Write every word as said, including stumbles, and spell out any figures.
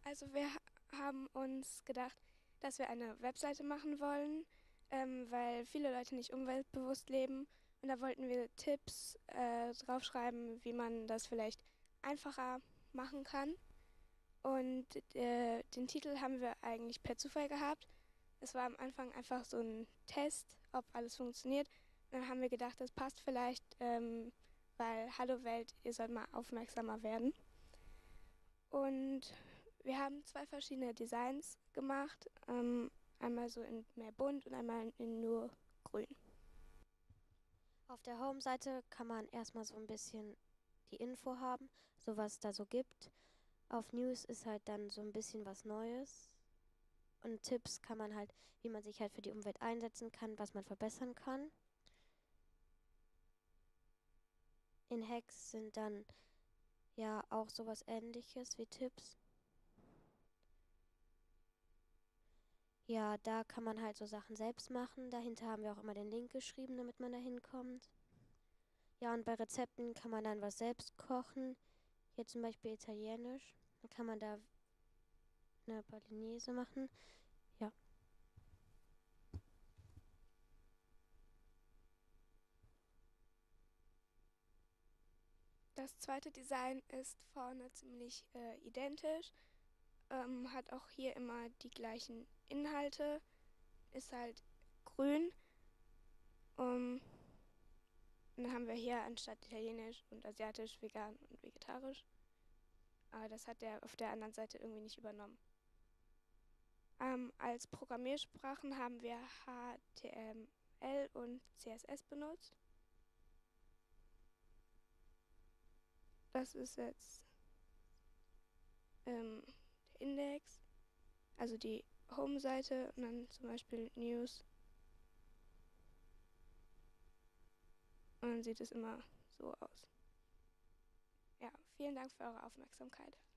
Also wir ha- haben uns gedacht, dass wir eine Webseite machen wollen, ähm, weil viele Leute nicht umweltbewusst leben. Und da wollten wir Tipps äh, draufschreiben, wie man das vielleicht einfacher machen kann. Und äh, den Titel haben wir eigentlich per Zufall gehabt. Es war am Anfang einfach so ein Test, ob alles funktioniert. Und dann haben wir gedacht, das passt vielleicht, ähm, weil Hallo Welt, ihr sollt mal aufmerksamer werden. Und wir haben zwei verschiedene Designs gemacht. Ähm, einmal so in mehr bunt und einmal in nur grün. Auf der Home-Seite kann man erstmal so ein bisschen die Info haben, so was es da so gibt. Auf News ist halt dann so ein bisschen was Neues. Und Tipps kann man halt, wie man sich halt für die Umwelt einsetzen kann, was man verbessern kann. In Hacks sind dann ja auch sowas ähnliches wie Tipps. Ja, da kann man halt so Sachen selbst machen. Dahinter haben wir auch immer den Link geschrieben, damit man da hinkommt. Ja, und bei Rezepten kann man dann was selbst kochen. Hier zum Beispiel Italienisch. Dann kann man da eine Bolognese machen. Ja. Das zweite Design ist vorne ziemlich äh, identisch, ähm, hat auch hier immer die gleichen Inhalte, ist halt grün. Um, dann haben wir hier anstatt Italienisch und Asiatisch, vegan und vegetarisch. Aber das hat der auf der anderen Seite irgendwie nicht übernommen. Ähm, als Programmiersprachen haben wir H T M L und C S S benutzt. Das ist jetzt ähm, der Index, also die Home-Seite und dann zum Beispiel News. Und dann sieht es immer so aus. Ja, vielen Dank für eure Aufmerksamkeit.